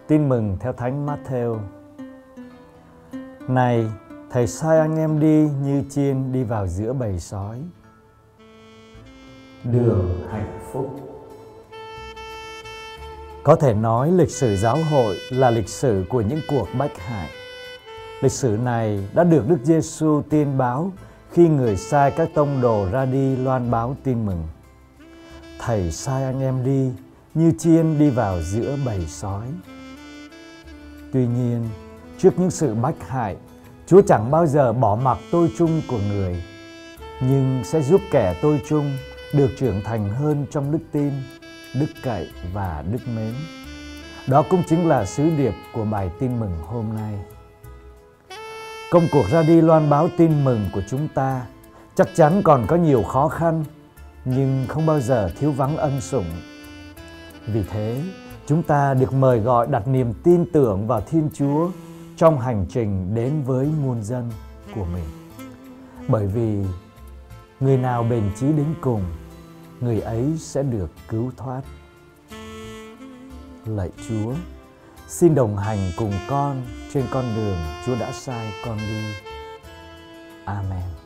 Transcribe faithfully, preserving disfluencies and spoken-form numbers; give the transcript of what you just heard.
Tin mừng theo Thánh Matthew. Này, Thầy sai anh em đi như chiên đi vào giữa bầy sói. Đường hạnh phúc. Có thể nói lịch sử giáo hội là lịch sử của những cuộc bách hại. Lịch sử này đã được Đức Giêsu tiên báo khi người sai các tông đồ ra đi loan báo tin mừng. Thầy sai anh em đi như chiên đi vào giữa bầy sói. Tuy nhiên, trước những sự bách hại, Chúa chẳng bao giờ bỏ mặc tôi chung của người, nhưng sẽ giúp kẻ tôi chung được trưởng thành hơn trong đức tin, đức cậy và đức mến. Đó cũng chính là sứ điệp của bài tin mừng hôm nay. Công cuộc ra đi loan báo tin mừng của chúng ta chắc chắn còn có nhiều khó khăn, nhưng không bao giờ thiếu vắng ân sủng. Vì thế, chúng ta được mời gọi đặt niềm tin tưởng vào Thiên Chúa trong hành trình đến với muôn dân của mình. Bởi vì người nào bền chí đến cùng, người ấy sẽ được cứu thoát. Lạy Chúa, xin đồng hành cùng con trên con đường Chúa đã sai con đi. Amen.